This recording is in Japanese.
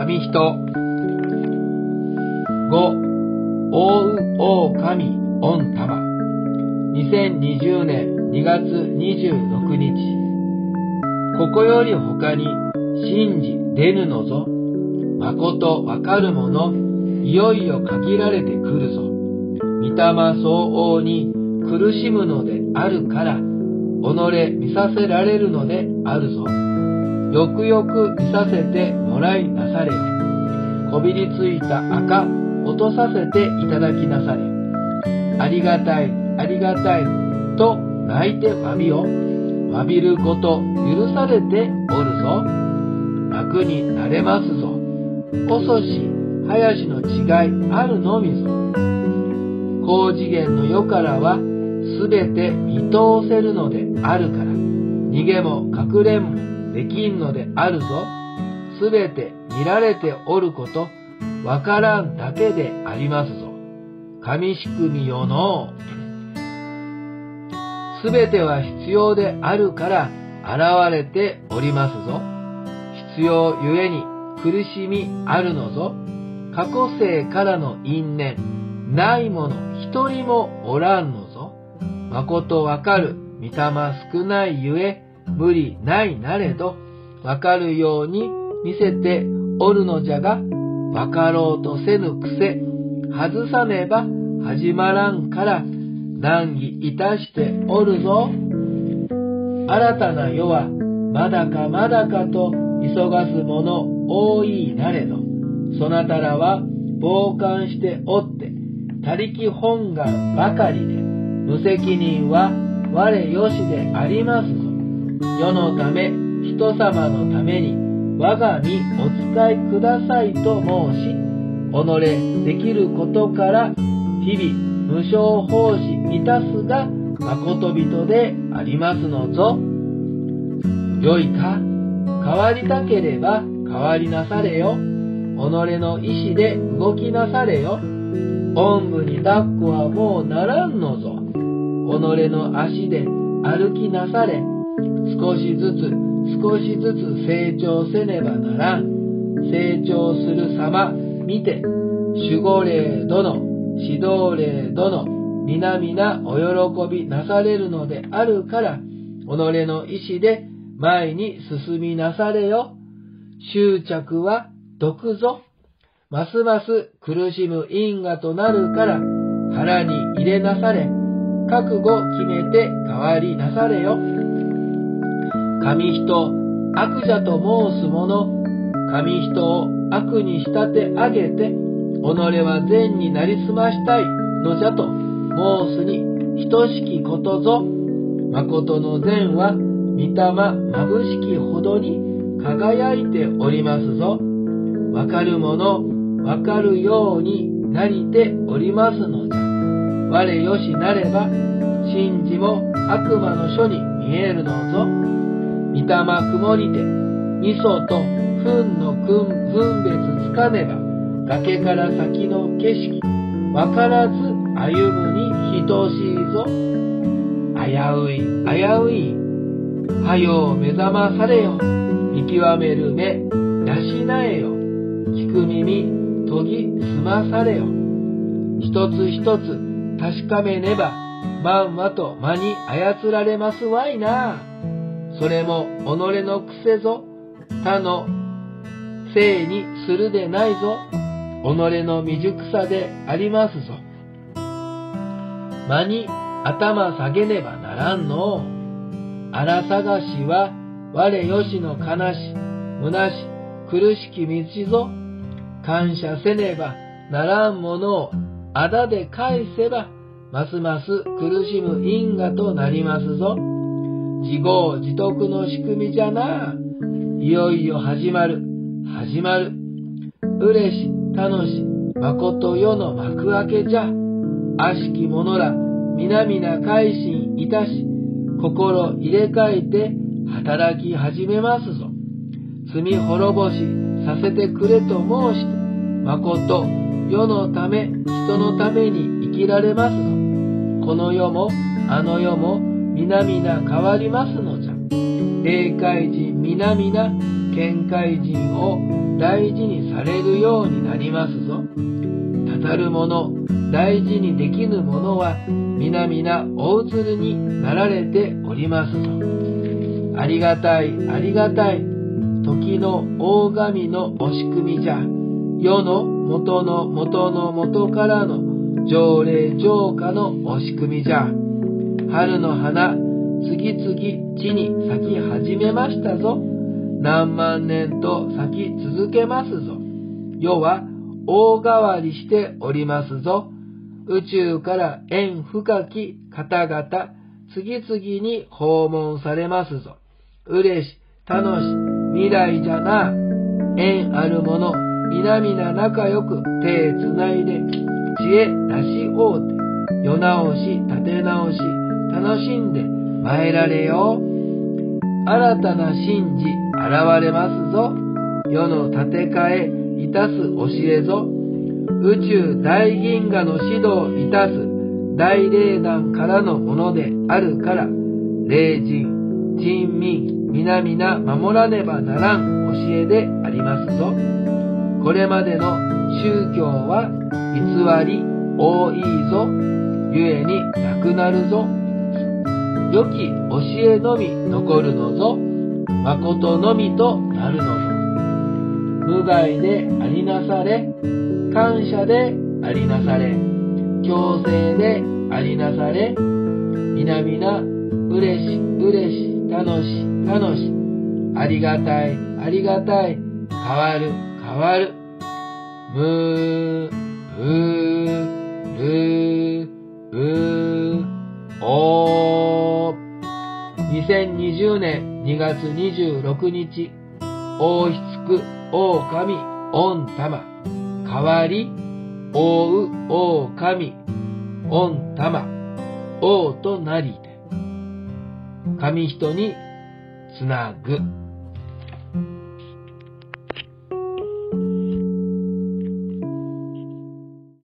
紙人。5、大う狼御玉。2020年2月26日。ここより他に信じ出ぬのぞ。まことわかるもの、いよいよ限られてくるぞ。御霊相応に苦しむのであるから、己見させられるのであるぞ。よくよく見させてもらいなされよ。こびりついた赤、落とさせていただきなされ。ありがたい、ありがたい、と泣いて詫びよ。詫びること許されておるぞ。楽になれますぞ。遅し、早しの違いあるのみぞ。高次元の世からは、すべて見通せるのであるから、逃げも隠れんもできんのであるぞ。すべて見られておること、わからんだけでありますぞ。神仕組みよのすべては必要であるから現れておりますぞ。必要ゆえに苦しみあるのぞ。過去世からの因縁、ないもの一人もおらんのぞ。まことわかる御霊少ないゆえ、無理ないなれど、わかるように見せておるのじゃが、わかろうとせぬ癖、外さねば始まらんから、難儀いたしておるぞ。新たな世は、まだかまだかと急がすもの多いなれど、そなたらは傍観しておって、他力本願ばかりで、無責任は我よしでありますぞ。世のため、人様のために、我が身お使いくださいと申し、己できることから日々無償奉仕いたすが誠人でありますのぞ。よいか、変わりたければ変わりなされよ。己の意志で動きなされよ。おんぶに抱っこはもうならんのぞ。己の足で歩きなされ。少しずつ成長せねばならん。成長する様見て、守護霊殿、指導霊殿、皆々お喜びなされるのであるから、己の意志で前に進みなされよ。執着は毒ぞ。ますます苦しむ因果となるから、腹に入れなされ、覚悟決めて変わりなされよ。神人、悪者と申す者、神人を悪に仕立て上げて、己は善になりすましたいのじゃと申すに等しきことぞ。誠の善は御霊まぶしきほどに輝いておりますぞ。わかるもの、わかるようになりておりますのじゃ。我よしなれば、真知も悪魔の書に見えるのぞ。御霊曇りて、味噌と糞の分別つかねば、崖から先の景色、わからず歩むに等しいぞ。危うい、危うい。はよう目覚まされよ。見極める目、養えよ。聞く耳、研ぎ澄まされよ。一つ一つ確かめねば、まんまと間に操られますわいな。それも己の癖ぞ。他のせいにするでないぞ。己の未熟さでありますぞ。間に頭下げねばならんの。荒探しは我よしの悲し、虚し、苦しき道ぞ。感謝せねばならんものをあだで返せば、ますます苦しむ因果となりますぞ。自業自得の仕組みじゃな。いよいよ始まる。うれし、楽し、誠世の幕開けじゃ。悪しき者ら、皆々改心いたし、心入れ替えて働き始めますぞ。罪滅ぼしさせてくれと申して、誠世のため、人のために生きられますぞ。この世もあの世も皆々変わりますのじゃ。霊界人皆々 見解人を大事にされるようになりますぞ。たたる者、大事にできぬ者は、皆々大鶴になられておりますぞ。ありがたい、ありがたい。時の大神のお仕組みじゃ。世の元の元の元からの条例浄化のお仕組みじゃ。春の花、次々地に咲き始めましたぞ。何万年と咲き続けますぞ。世は大変わりしておりますぞ。宇宙から縁深き方々、次々に訪問されますぞ。嬉し、楽し、未来じゃな。縁ある者、皆々仲良く手つないで、知恵出し合うて、世直し、立て直し、楽しんで参られよ。新たな神事現れますぞ。世の建て替えいたす教えぞ。宇宙大銀河の指導いたす大霊団からのものであるから、霊人、人民、皆々守らねばならん教えでありますぞ。これまでの宗教は偽り多いぞ。ゆえになくなるぞ。良き教えのみ残るのぞ。誠のみとなるのぞ。無害でありなされ、感謝でありなされ、強制でありなされ、皆々嬉し嬉し楽し楽し、ありがたいありがたい、変わる変わる。むうるうお2020年2月26日、王室狼御霊、代わり王狼御霊、王となりて、神人につなぐ。